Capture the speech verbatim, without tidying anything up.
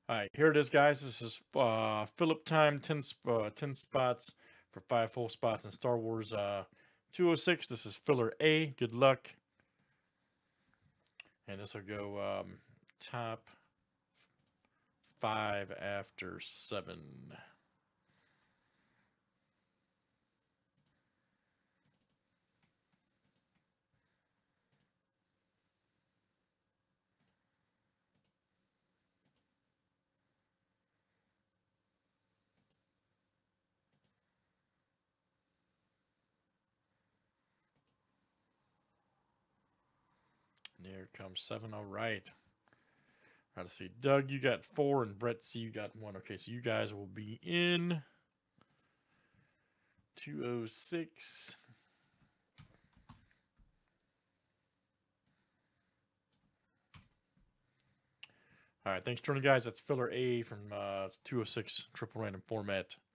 All right, here it is, guys. This is uh, Phillip time, ten, uh, ten spots for five full spots in Star Wars uh, two oh six. This is filler A. Good luck. And this will go um, top five after seven. And here comes seven. All right. All right, let's see. Doug, you got four, and Brett C, you got one. Okay, so you guys will be in two oh six. All right, thanks for joining, guys. That's filler A from uh, two oh six triple random format.